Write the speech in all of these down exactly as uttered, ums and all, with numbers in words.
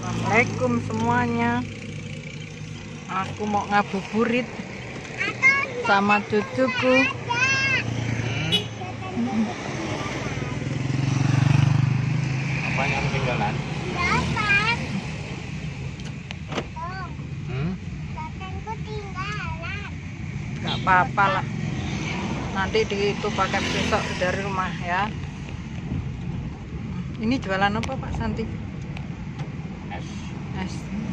Assalamualaikum semuanya. Aku mau ngabuburit sama cucuku. Hmm. Apa yang ketinggalan? Hmm? Gak apa-apa lah. Nanti di itu pakai besok dari rumah ya. Ini jualan apa Pak Santi? Es. Es.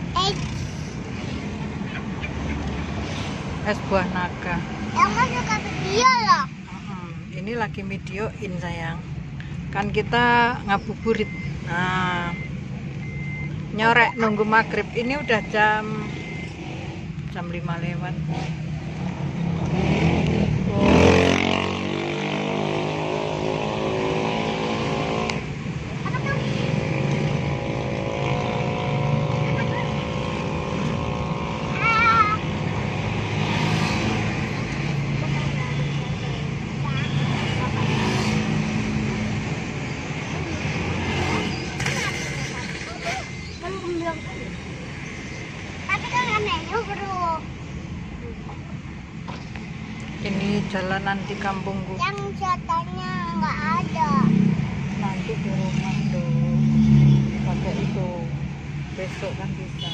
Es buah naga. Emang suka video loh. Hmm, ini lagi videoin sayang. Kan kita ngabuburit. Nah, nyorek nunggu maghrib. Ini udah jam jam lima lewat. Tapi kan anehnya bro. Ini jalanan di kampungku. Yang jatahnya nggak ada. Nanti di rumah tuh pakai itu. Besok kan bisa.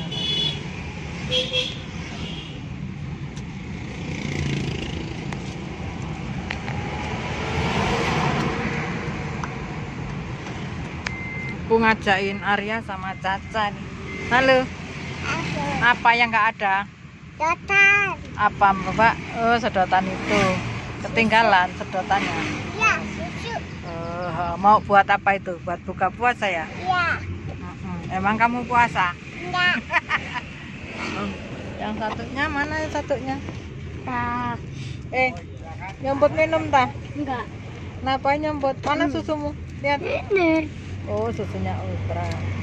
Aku ngajakin Arya sama Caca nih. Halo. Apa yang nggak ada? Jatah. Apa Mbak? Oh, sedotan itu. Ketinggalan sedotannya. Iya, lucu. Eh, mau buat apa itu? Buat buka puasa ya? Iya. Mm-mm. Emang kamu puasa? Enggak. Yang satunya mana yang satunya? Enggak. Eh, nyombot minum tah? Enggak. Kenapa nyombot? Mana susumu? Lihat. Ini. Oh, susunya ultra.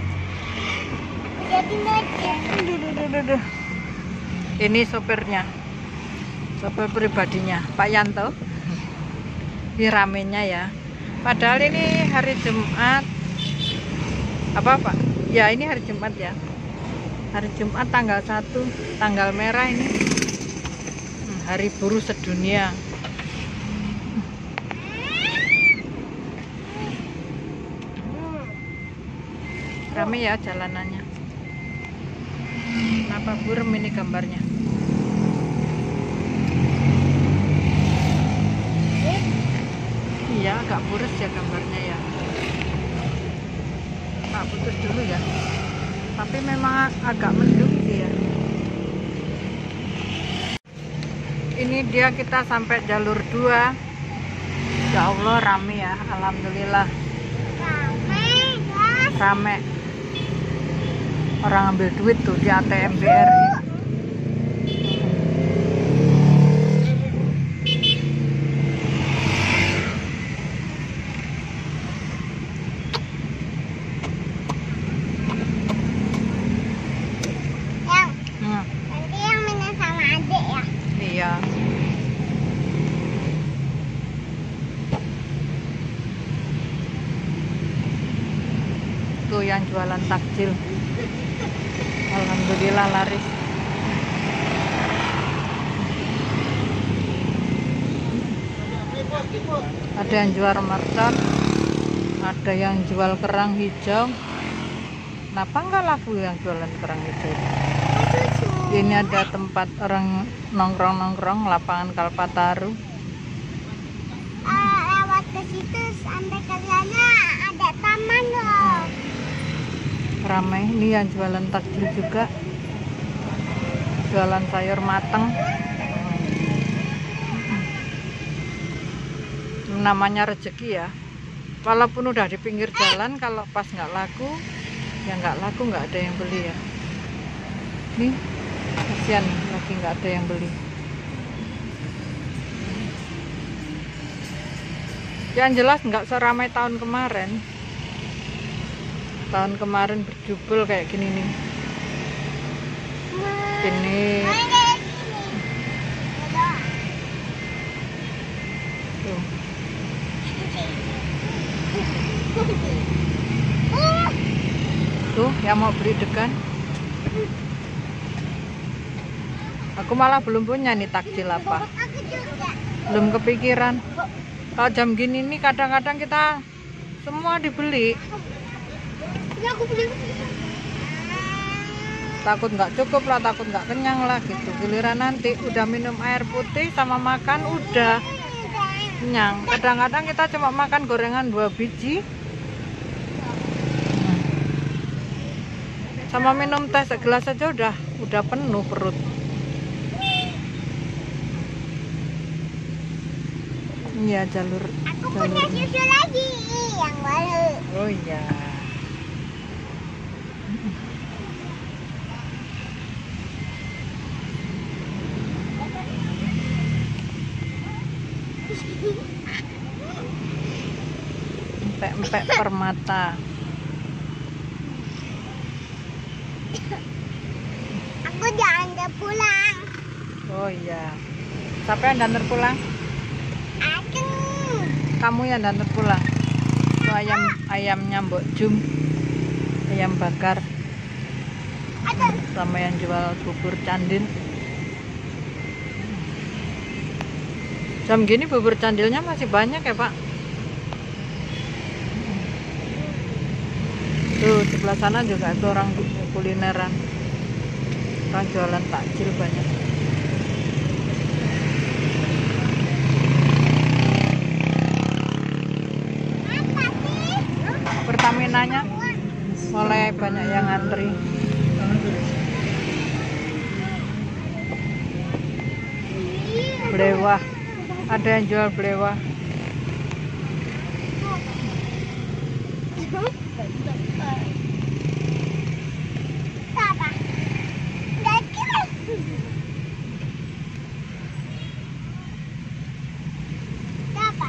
Jadi aja. Duh, duh, duh, duh, duh. Ini sopirnya. Sopir pribadinya, Pak Yanto. Ini ramenya ya. Padahal ini hari Jumat. Apa Pak? Ya, ini hari Jumat ya. Hari Jumat tanggal satu, tanggal merah ini. Hmm, Hari Buruh Sedunia. Rame ya jalanannya. Kenapa burem ini gambarnya? Iya, agak burus ya gambarnya ya. Tak putus dulu ya. Tapi memang agak mendung sih ya. Ini dia kita sampai jalur dua. Ya Allah rame ya, alhamdulillah. Rame, guys. Rame. Orang ambil duit tuh di A T M B R I. Yang Hmm, nanti yang main sama adik ya. iya. Tuh yang jualan takjil. Alhamdulillah laris. Ada yang jual mercon, ada yang jual kerang hijau. Kenapa enggak laku yang jualan kerang hijau? Lucu. Ini ada tempat orang nongkrong-nongkrong, lapangan Kalpataru. Eh, lewat ke situ sampai ke sana ada taman loh. Ramai. Ini yang jualan takjil juga, jualan sayur mateng. Namanya rezeki ya, walaupun udah di pinggir jalan, kalau pas nggak laku ya nggak laku, nggak ada yang beli ya. Nih kasihan nih, lagi nggak ada yang beli. Yang jelas nggak seramai tahun kemarin. Tahun kemarin berjubel kayak gini nih. Ini Main dari sini. Ada. tuh. Uh, Tuh yang mau beli degan. Aku malah belum punya nih takjil apa. Aku juga. Belum kepikiran. Kalau jam gini nih kadang-kadang kita semua dibeli. Ya aku beli. Takut nggak cukup lah, takut nggak kenyang lah gitu. Giliran nanti udah minum air putih sama makan udah kenyang. Kadang-kadang kita cuma makan gorengan dua biji sama minum teh segelas aja udah udah penuh perut. Iya jalur. Aku punya jalur. susu lagi yang baru. Oh iya. Empek-empek permata. Aku jangan pulang. Oh iya. Siapa yang danter pulang? Aku. Kamu yang danter pulang. Itu ayam ayamnya Mbok Jum. Ayam bakar. Ada. Sama yang jual bubur candil. Jam gini bubur candilnya masih banyak ya, Pak? Tuh, sebelah sana juga ada orang kulineran. Orang jualan takjil banyak. Apa sih? Pertaminanya mulai banyak yang ngantri. Belewah. Ada yang jual belewah. Apa? Nggak kira. Apa?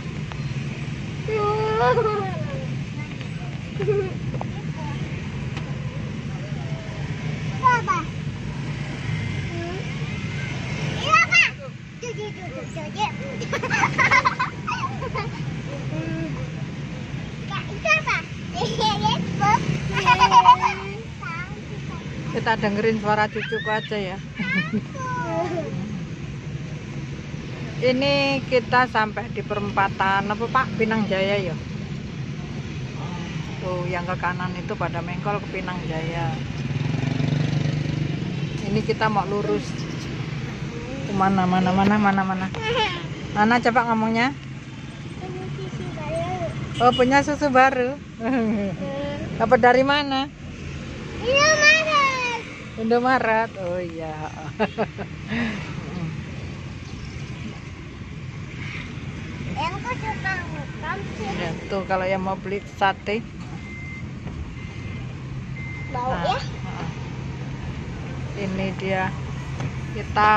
Apa? Ini apa? Cuci, cuci, cuci. Kak, itu apa? Kita dengerin suara cucuku aja ya. Ini kita sampai di perempatan apa Pak? Pinang Jaya ya. Tuh yang ke kanan itu pada mengkol ke Pinang Jaya. Ini kita mau lurus. Mana mana mana mana mana. Mana coba ngomongnya? Oh punya susu baru. Dapat dari mana? Indomaret. Indomaret. Oh iya. Yang aku suka makan sih. Ya, tuh kalau yang mau beli sate. Bau Nah, ya. nah. Ini dia. Kita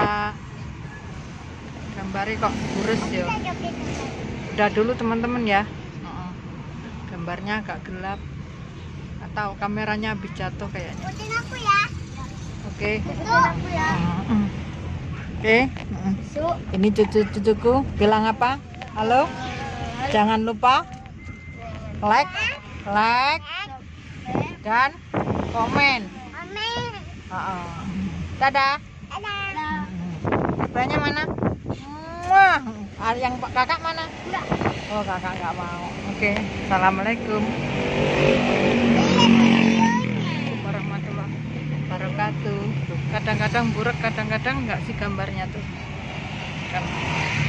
gambari kok kurus ya. Kita joget. Udah dulu teman-teman ya. Heeh. Gambarnya agak gelap. Atau kameranya habis jatuh kayaknya. Ikutin aku ya. Oke. Ikutin aku ya. Heeh. Oke. Heeh. Su. Ini cucu-cucuku bilang apa? Halo. Jangan lupa like, like dan komen. Amin. Heeh. Dadah. Dadah. Apanya mana? Wah, yang kakak mana? Enggak. Oh, kakak nggak mau. Oke, assalamualaikum warahmatullahi wabarakatuh. Tuh, kadang-kadang buruk, kadang-kadang nggak sih gambarnya tuh. Kan.